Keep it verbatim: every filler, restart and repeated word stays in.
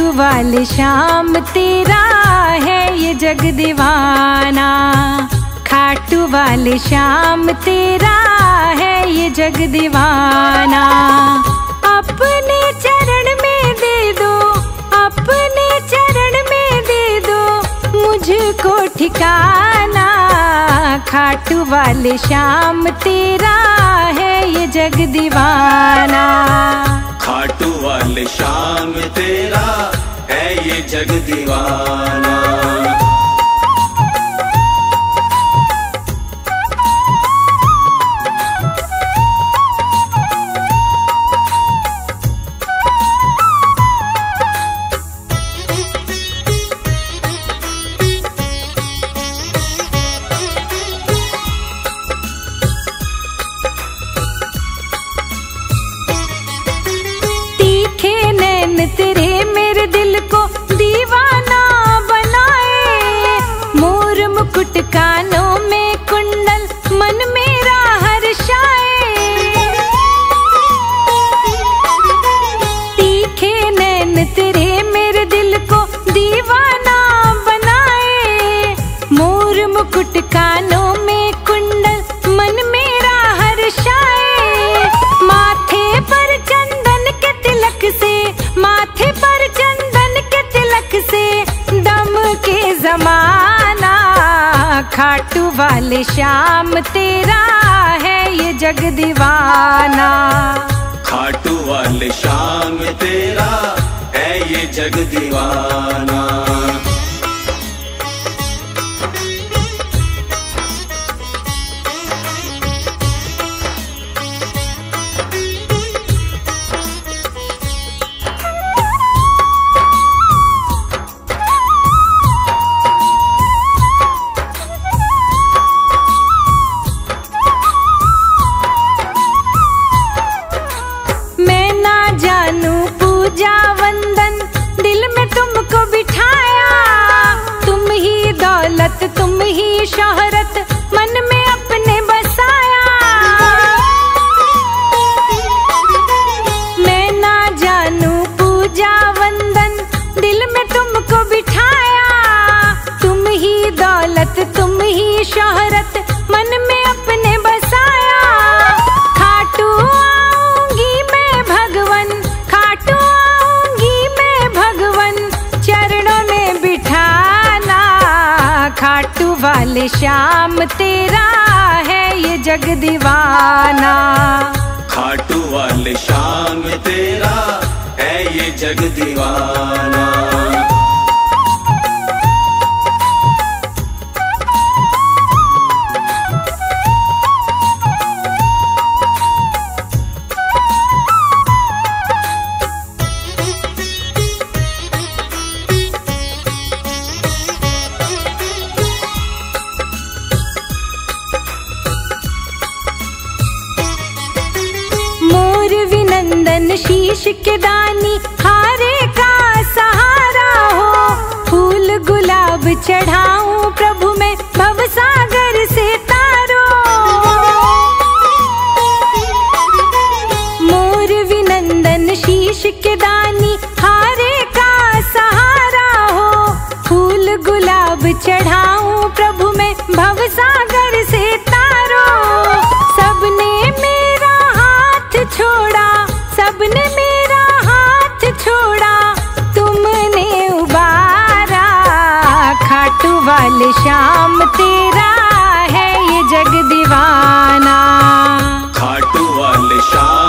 खाटू वाले श्याम तेरा है ये जग दीवाना, खाटू वाले श्याम तेरा है ये जग दीवाना। अपने चरण में दे दो, अपने चरण में दे दो मुझको ठिकाना, खाटू वाले श्याम तेरा है ये जग दीवाना। खाटू वाले श्याम तेरा है ये जग दीवाना। तेरे मेरे दिल को दीवाना बनाए, मोर मुकुट कानों में कुंडल मन मेरा हर्षाए। तीखे नैन तेरे मेरे दिल को दीवाना बनाए, मोर मुकुट कानों में कुंडल मन मेरा हर्षाए। माथे पर चंदन के तिलक से, माथे पर चंदन के तिलक से दम के जमाना, खाटू वाले श्याम तेरा है ये जग दीवाना। खाटू वाले श्याम तेरा है ये जग दीवाना। पूजा वंदन दिल में तुमको बिठाया, तुम ही दौलत तुम ही शोहरत मन में अपने बसाया। मैं ना जानू पूजा वंदन दिल में तुमको बिठाया, तुम ही दौलत तुम ही शोहरत मन में अपने बसाया। खाटू आऊंगी मैं भगवन, खाटू आऊंगी मैं भगवन चरणों में बिठाना, खाटू वाले श्याम तेरा है ये जग दीवाना। खाटू वाले श्याम तेरा है ये जग दीवाना। विनंदन शीश के दानी हारे का सहारा हो, फूल गुलाब चढ़ाऊं प्रभु मैं भवसागर से तारो। मोर विनंदन शीश के दानी हारे का सहारा हो, फूल गुलाब चढ़ाऊं प्रभु मैं भवसागर से तारो। सबने मेरा हाथ छोड़ा, सबने मेरा हाथ छोड़ा तुमने उबारा, खाटू वाले श्याम तेरा है ये जग दीवाना। खाटू वाले श्याम